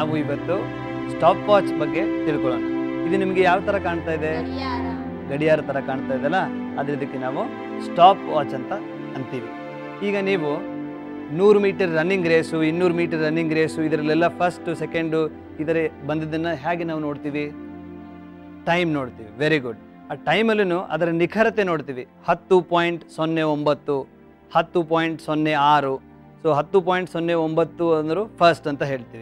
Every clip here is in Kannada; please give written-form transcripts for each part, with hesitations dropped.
ನಾವು ಇವತ್ತು ಸ್ಟಾಪ್ ವಾಚ್ ಬಗ್ಗೆ ತಿಳ್ಕೊಳ್ಳೋಣ. ಇದು ನಿಮಗೆ ಯಾವ ಥರ ಕಾಣ್ತಾ ಇದೆ? ಗಡಿಯಾರ ಥರ ಕಾಣ್ತಾ ಇದೆಯಲ್ಲ, ಅದ್ರ ಇದಕ್ಕೆ ನಾವು ಸ್ಟಾಪ್ ವಾಚ್ ಅಂತ ಅಂತೀವಿ. ಈಗ ನೀವು 100 metre running race, 200 metre running race, ಇದರಲ್ಲೆಲ್ಲ ಫಸ್ಟು ಸೆಕೆಂಡು ಇದರ ಬಂದಿದ್ದನ್ನು ಹೇಗೆ ನಾವು ನೋಡ್ತೀವಿ? ಟೈಮ್ ನೋಡ್ತೀವಿ. Very good. ಆ ಟೈಮಲ್ಲೂ ಅದರ ನಿಖರತೆ ನೋಡ್ತೀವಿ. 10.09, 10.06. ಸೊ 10.09 ಅಂದರು ಫಸ್ಟ್ ಅಂತ ಹೇಳ್ತೀವಿ,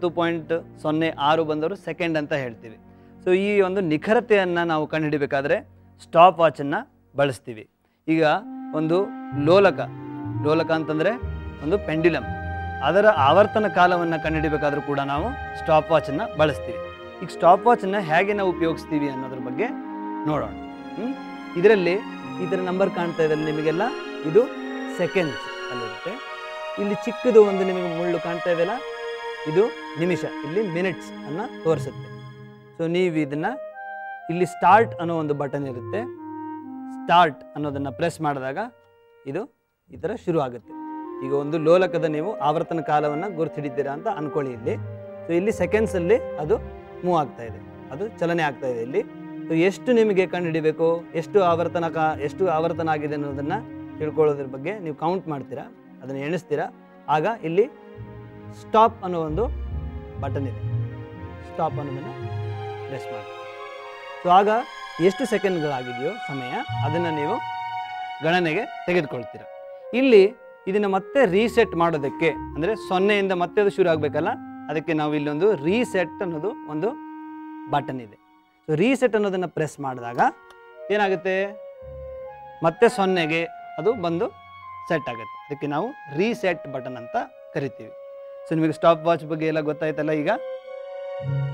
10.06 ಬಂದವರು ಸೆಕೆಂಡ್ ಅಂತ ಹೇಳ್ತೀವಿ. ಸೊ ಈ ಒಂದು ನಿಖರತೆಯನ್ನು ನಾವು ಕಂಡುಹಿಡಬೇಕಾದ್ರೆ ಸ್ಟಾಪ್ ವಾಚನ್ನು ಬಳಸ್ತೀವಿ. ಈಗ ಒಂದು ಲೋಲಕ ಅಂತಂದರೆ ಒಂದು ಪೆಂಡ್ಯುಲಮ್, ಅದರ ಆವರ್ತನ ಕಾಲವನ್ನು ಕಂಡುಹಿಡಬೇಕಾದ್ರೂ ಕೂಡ ನಾವು ಸ್ಟಾಪ್ ವಾಚನ್ನು ಬಳಸ್ತೀವಿ. ಈಗ ಸ್ಟಾಪ್ ವಾಚನ್ನು ಹೇಗೆ ನಾವು ಉಪಯೋಗಿಸ್ತೀವಿ ಅನ್ನೋದ್ರ ಬಗ್ಗೆ ನೋಡೋಣ. ಇದರಲ್ಲಿ ಇದರ ನಂಬರ್ ಕಾಣ್ತಾ ಇದೆ ನಿಮಗೆಲ್ಲ, ಇದು ಸೆಕೆಂಡ್ಸ್ ಅಲ್ಲಿರುತ್ತೆ. ಇಲ್ಲಿ ಚಿಕ್ಕದು ಒಂದು ನಿಮಗೆ ಮುಳ್ಳು ಕಾಣ್ತಾ ಇದೆಯಲ್ಲ, ಇದು ನಿಮಿಷ, ಇಲ್ಲಿ ಮಿನಿಟ್ಸ್ ಅನ್ನು ತೋರಿಸುತ್ತೆ. ಸೊ ನೀವು ಇದನ್ನು ಇಲ್ಲಿ ಸ್ಟಾರ್ಟ್ ಅನ್ನೋ ಒಂದು ಬಟನ್ ಇರುತ್ತೆ, ಸ್ಟಾರ್ಟ್ ಅನ್ನೋದನ್ನು ಪ್ರೆಸ್ ಮಾಡಿದಾಗ ಇದು ಈ ಥರ ಶುರು ಆಗುತ್ತೆ. ಈಗ ಒಂದು ಲೋಲಕದ ನೀವು ಆವರ್ತನ ಕಾಲವನ್ನು ಗುರುತಿಡಿದ್ದೀರಾ ಅಂತ ಅಂದ್ಕೊಳ್ಳಿ ಇಲ್ಲಿ. ಸೊ ಇಲ್ಲಿ ಸೆಕೆಂಡ್ಸಲ್ಲಿ ಅದು ಮೂವ್ ಆಗ್ತಾ ಇದೆ, ಅದು ಚಲನೆ ಆಗ್ತಾ ಇದೆ ಇಲ್ಲಿ. ಸೊ ಎಷ್ಟು ನಿಮಗೆ ಕಂಡುಹಿಡಿಬೇಕು, ಎಷ್ಟು ಆವರ್ತನ ಆಗಿದೆ ಅನ್ನೋದನ್ನು ತಿಳ್ಕೊಳ್ಳೋದ್ರ ಬಗ್ಗೆ ನೀವು ಕೌಂಟ್ ಮಾಡ್ತೀರಾ, ಅದನ್ನು ಎಣಿಸ್ತೀರಾ. ಆಗ ಇಲ್ಲಿ ಸ್ಟಾಪ್ ಅನ್ನೋ ಒಂದು ಬಟನ್ ಇದೆ, ಸ್ಟಾಪ್ ಅನ್ನೋದನ್ನು ಪ್ರೆಸ್ ಮಾಡಿ. ಸೊ ಆಗ ಎಷ್ಟು ಸೆಕೆಂಡ್ಗಳಾಗಿದೆಯೋ ಸಮಯ, ಅದನ್ನು ನೀವು ಗಣನೆಗೆ ತೆಗೆದುಕೊಳ್ತೀರ. ಇಲ್ಲಿ ಇದನ್ನು ಮತ್ತೆ ರೀಸೆಟ್ ಮಾಡೋದಕ್ಕೆ, ಅಂದರೆ 0ಯಿಂದ ಮತ್ತೆ ಅದು ಶುರು ಆಗಬೇಕಲ್ಲ, ಅದಕ್ಕೆ ನಾವು ಇಲ್ಲೊಂದು ರೀಸೆಟ್ ಅನ್ನೋದು ಒಂದು ಬಟನ್ ಇದೆ. ಸೊ ರೀಸೆಟ್ ಅನ್ನೋದನ್ನು ಪ್ರೆಸ್ ಮಾಡಿದಾಗ ಏನಾಗುತ್ತೆ, ಮತ್ತೆ 0ಗೆ ಅದು ಬಂದು ಸೆಟ್ ಆಗುತ್ತೆ. ಅದಕ್ಕೆ ನಾವು ರೀಸೆಟ್ ಬಟನ್ ಅಂತ ಕರಿತೀವಿ. ಸೊ ನಿಮಗೆ ಸ್ಟಾಪ್ ವಾಚ್ ಬಗ್ಗೆ ಎಲ್ಲ ಗೊತ್ತಾಯ್ತಲ್ಲ ಈಗ.